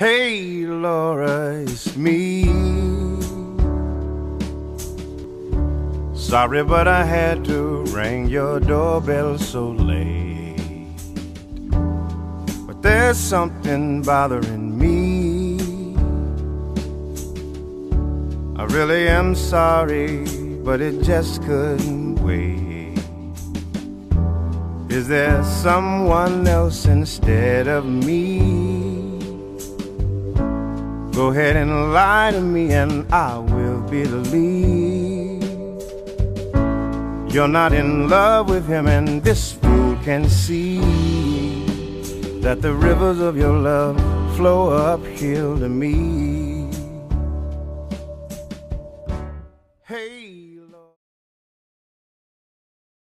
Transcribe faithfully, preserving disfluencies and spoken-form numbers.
Hey, Laura, it's me. Sorry, but I had to ring your doorbell so late. But there's something bothering me. I really am sorry, but it just couldn't wait. Is there someone else instead of me? Go ahead and lie to me and I will believe you're not in love with him, and this fool can see that the rivers of your love flow uphill to me.